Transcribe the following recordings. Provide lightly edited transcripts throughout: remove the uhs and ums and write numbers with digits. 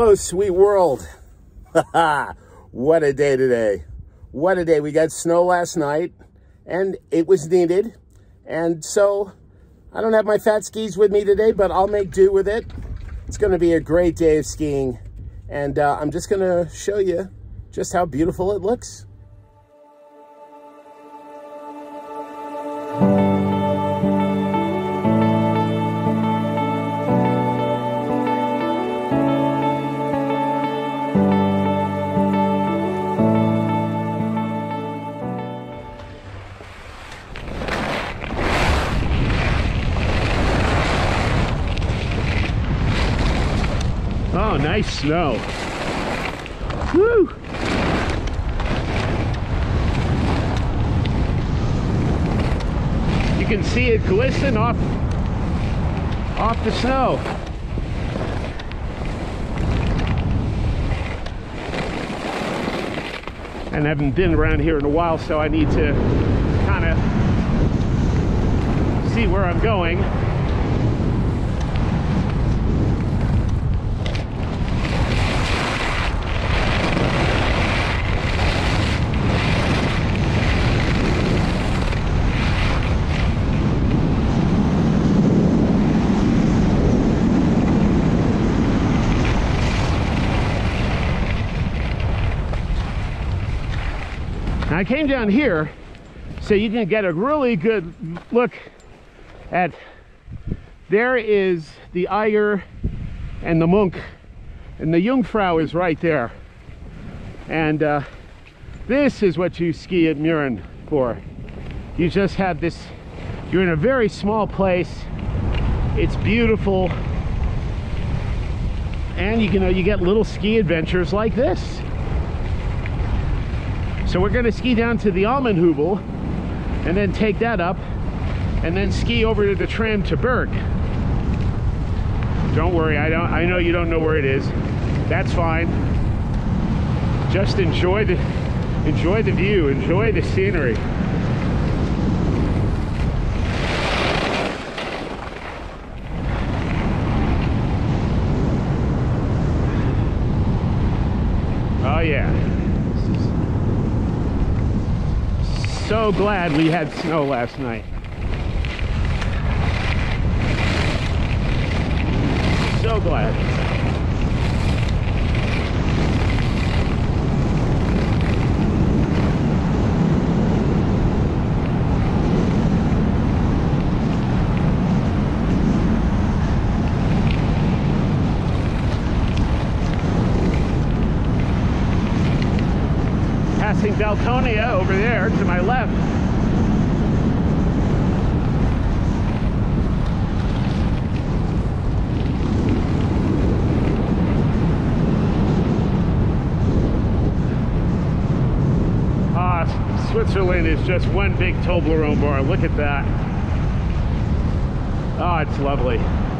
Hello, sweet world. What a day today. What a day. We got snow last night, and it was needed. And so I don't have my fat skis with me today, but I'll make do with it. It's going to be a great day of skiing. And I'm just going to show you just how beautiful it looks. Oh, nice snow. Woo! You can see it glisten off the snow. And I haven't been around here in a while, so I need to kind of see where I'm going. I came down here so you can get a really good look at, there is the Eiger and the Munk, and the Jungfrau is right there. And this is what you ski at Mürren for. You just have this, you're in a very small place, it's beautiful, and you get little ski adventures like this. So we're going to ski down to the Almenhübel and then take that up and then ski over to the tram to Berg. Don't worry, I know you don't know where it is. That's fine. Just enjoy the view, enjoy the scenery. Oh yeah. So glad we had snow last night. So glad. Passing Daltonia over there to my left. Switzerland is just one big Toblerone bar. Look at that. Oh, it's lovely.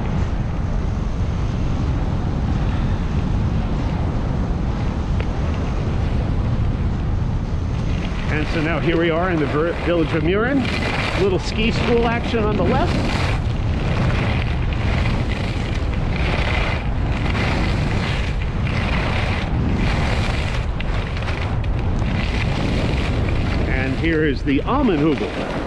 And so now here we are in the village of Mürren. Little ski school action on the left. And here is the Almenhübel.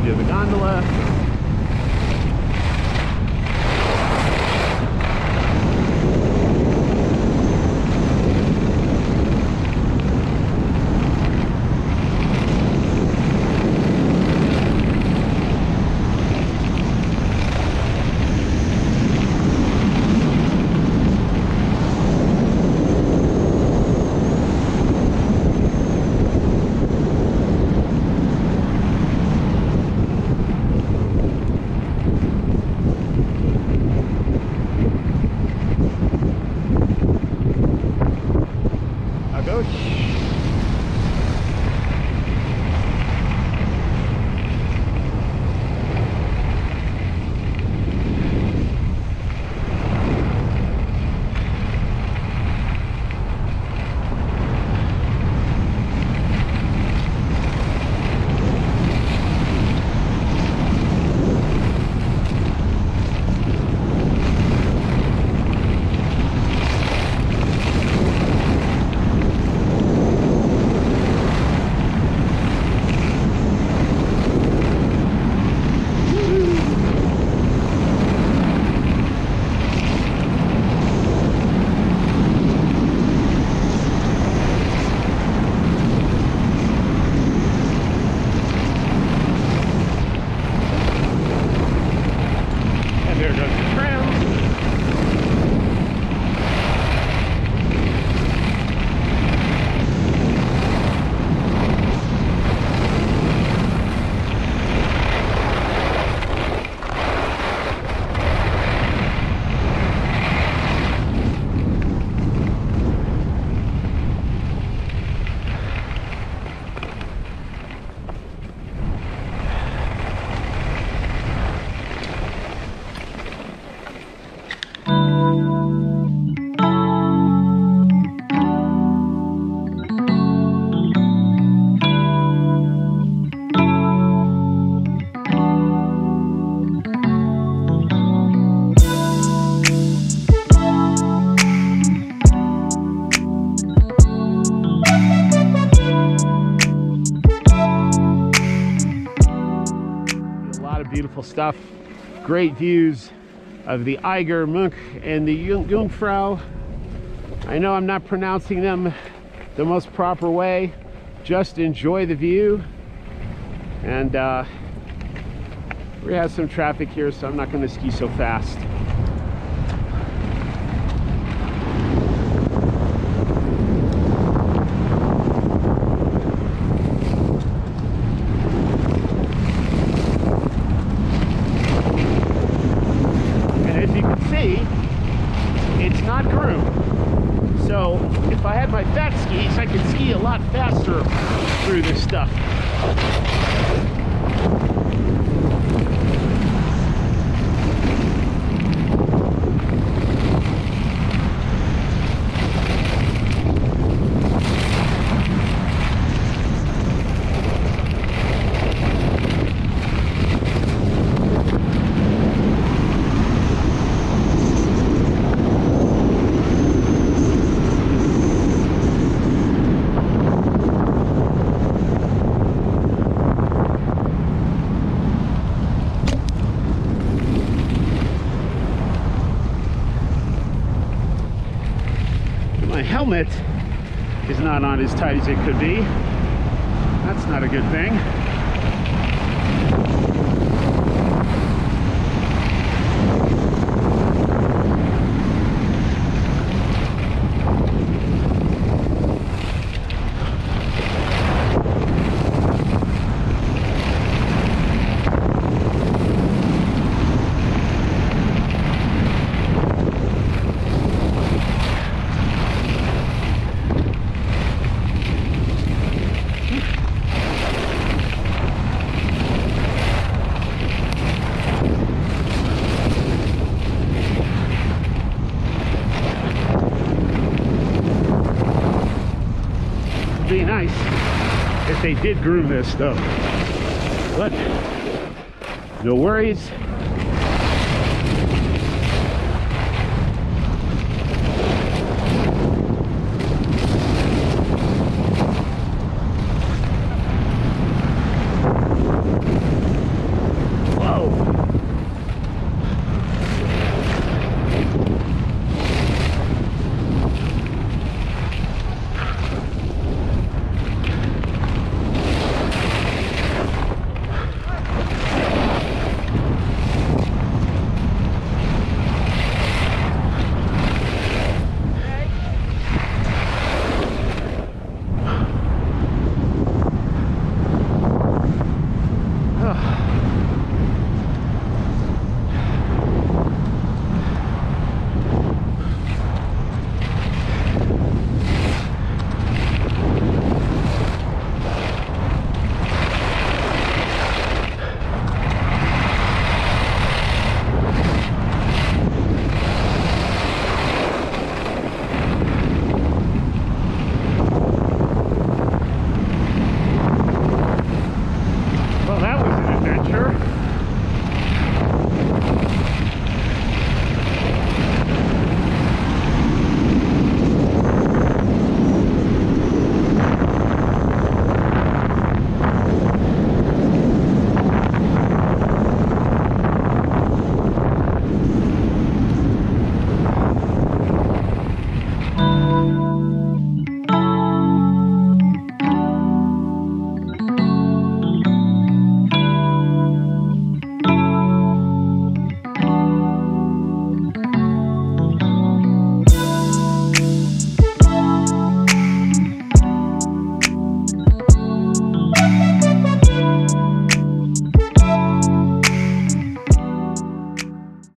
do the gondola. Beautiful stuff, great views of the Eiger, Munk, and the Jungfrau. I know I'm not pronouncing them the most proper way, just enjoy the view. And we have some traffic here, so I'm not going to ski so fast. It's not groomed, so if I had my fat skis, I could ski a lot faster through this stuff. My helmet is not on as tight as it could be. That's not a good thing. Be nice if they did groom this though, but no worries.